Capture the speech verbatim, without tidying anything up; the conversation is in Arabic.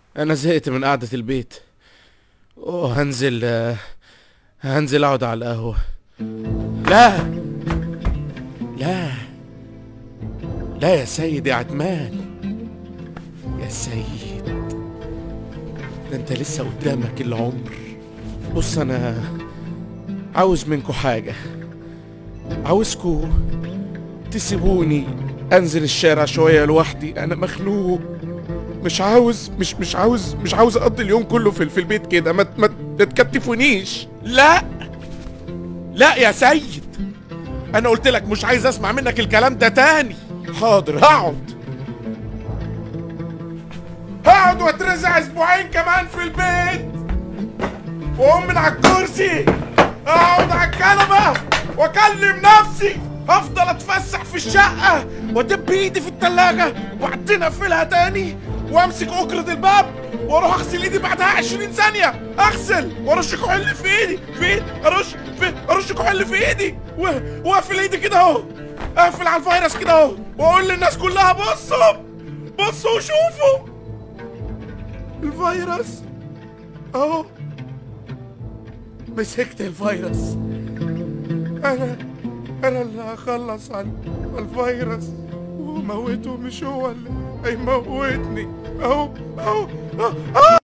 انا زهقت من قعدة البيت وهنزل آه، هنزل اقعد على القهوة. لا لا لا يا سيد يا عتمان، يا سيد، ده انت لسه قدامك العمر. بص انا عاوز منكو حاجة، عاوزكو تسيبوني انزل الشارع شوية لوحدي. انا مخنوق، مش عاوز مش مش عاوز مش عاوز اقضي اليوم كله في, في البيت كده. ما ما تكتفونيش. لا لا يا سيد، انا قلت لك مش عايز اسمع منك الكلام ده تاني. حاضر، هقعد هقعد واترزع اسبوعين كمان في البيت، واقوم من على الكرسي اقعد على الكنبه واكلم نفسي. هفضل اتفسح في الشقه وادب ايدي في التلاجه وبعدين اقفلها تاني وامسك اكرة الباب واروح اغسل ايدي بعدها عشرين ثانيه. اغسل وارش كحول في ايدي في ايدي ارش في ارش كحول في ايدي واقفل ايدي كده اهو، اقفل على الفيروس كده اهو، واقول للناس كلها بصوا بصوا وشوفوا الفيروس اهو. مسكت الفيروس. انا انا اللي هخلص على الفيروس وموته، مش هو اللي هيموتني. اهو اهو اهو